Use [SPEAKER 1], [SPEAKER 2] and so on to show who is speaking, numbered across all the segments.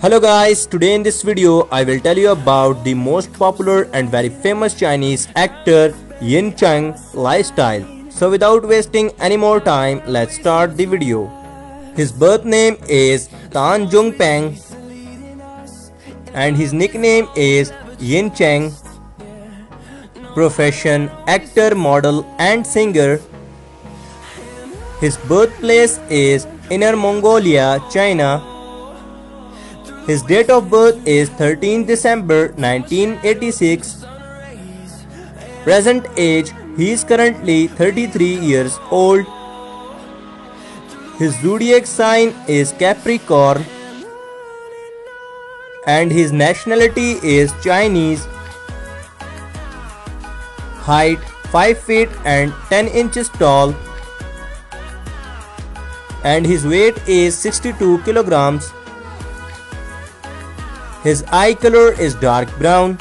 [SPEAKER 1] Hello guys, today in this video I will tell you about the most popular and very famous Chinese actor Yin Cheng lifestyle. So without wasting any more time, let's start the video. His birth name is Tan Zhongpeng and his nickname is Yin Cheng. Profession: actor, model and singer. His birthplace is Inner Mongolia, China. His date of birth is 13 December 1986. Present age: he is currently 33 years old. His zodiac sign is Capricorn and his nationality is Chinese. Height 5 feet and 10 inches tall and his weight is 62 kilograms. His eye color is dark brown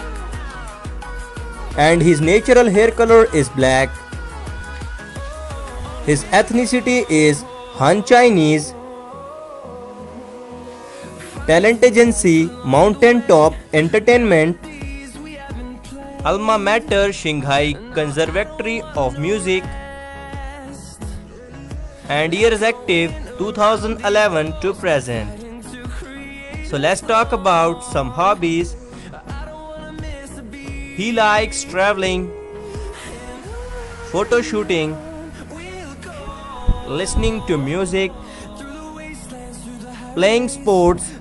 [SPEAKER 1] and his natural hair color is black. His ethnicity is Han Chinese. Talent agency: Mountain Top Entertainment. Alma mater: Shanghai Conservatory of Music. And years active: 2011 to present. So let's talk about some hobbies. He likes traveling, photo shooting, listening to music, playing sports.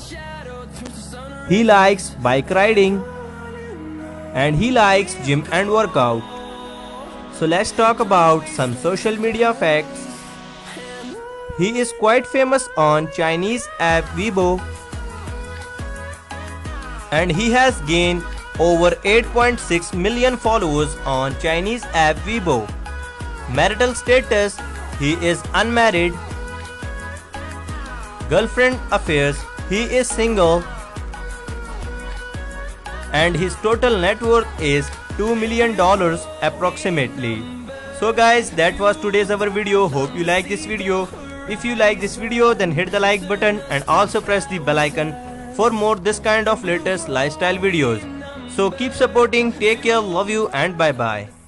[SPEAKER 1] He likes bike riding and he likes gym and workout. So let's talk about some social media facts. He is quite famous on Chinese app Weibo and he has gained over 8.6 million followers on Chinese app Weibo. Marital status: he is unmarried. Girlfriend affairs: he is single. And his total net worth is $2 million approximately. So guys, that was today's our video. Hope you like this video. If you like this video, then hit the like button and also press the bell icon for more this kind of latest lifestyle videos. So keep supporting, take care, love you and bye bye.